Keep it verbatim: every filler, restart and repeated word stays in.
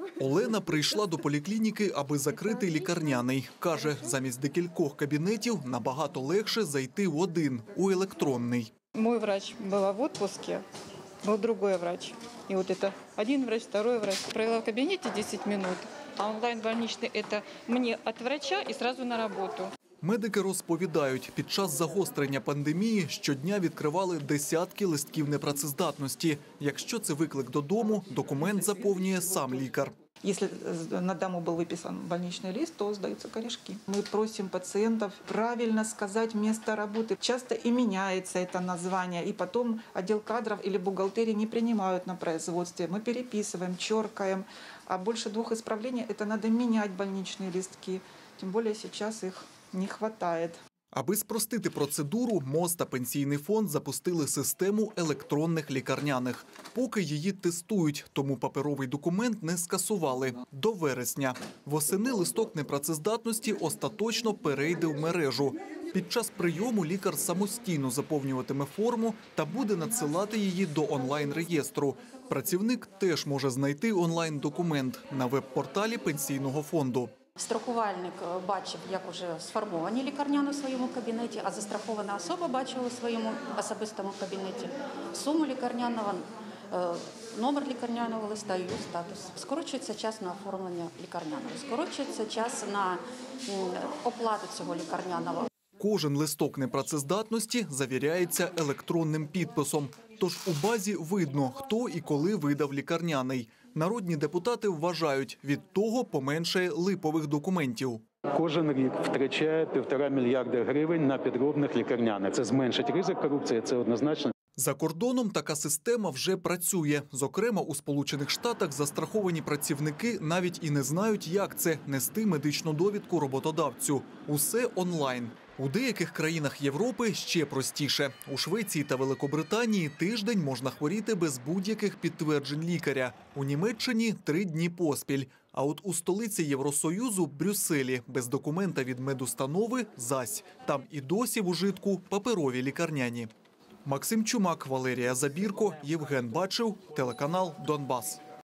Олена прийшла до поліклініки, аби закрити лікарняний. Каже, замість декількох кабінетів набагато легше зайти в один, у електронний. Мой врач була в відпустці, був другой врач. І от це один врач, другий врач. Провела в кабінеті десять хвилин, а онлайн-больничний – це мені від врача і одразу на роботу. Медики розповідають, під час загострення пандемії щодня відкривали десятки листків непрацездатності. Якщо це виклик додому, документ заповнює сам лікар. Если на дому был выписан больничный лист, то сдаются корешки. Мы просим пациентов правильно сказать место работы. Часто и меняется это название, и потом отдел кадров или бухгалтерии не принимают на производстве. Мы переписываем, черкаем, а больше двух исправлений – это надо менять больничные листки. Тем более сейчас их не хватает. Аби спростити процедуру, МОЗ та Пенсійний фонд запустили систему електронних лікарняних. Поки її тестують, тому паперовий документ не скасували. До вересня. Восени листок непрацездатності остаточно перейде в мережу. Під час прийому лікар самостійно заповнюватиме форму та буде надсилати її до онлайн-реєстру. Працівник теж може знайти онлайн-документ на веб-порталі Пенсійного фонду. Страхувальник бачив, як вже сформовані лікарняни в своєму кабінеті, а застрахована особа бачила у своєму особистому кабінеті суму лікарняного, номер лікарняного листа і його статус. Скорочується час на оформлення лікарняного, скорочується час на оплату цього лікарняного. Кожен листок непрацездатності завіряється електронним підписом. Тож у базі видно, хто і коли видав лікарняний. Народні депутати вважають, від того поменшає липових документів. Кожен рік втрачає півтора мільярда гривень на підробних лікарняних. Це зменшить ризик корупції, це однозначно. За кордоном така система вже працює. Зокрема, у Сполучених Штатах застраховані працівники навіть і не знають, як це – нести медичну довідку роботодавцю. Усе онлайн. У деяких країнах Європи ще простіше. У Швеції та Великобританії тиждень можна хворіти без будь-яких підтверджень лікаря. У Німеччині – три дні поспіль. А от у столиці Євросоюзу – Брюсселі без документа від медустанови – зась. Там і досі в ужитку паперові лікарняні. Максим Чумак, Валерія Забірко, Євген Бачев, телеканал «Донбас».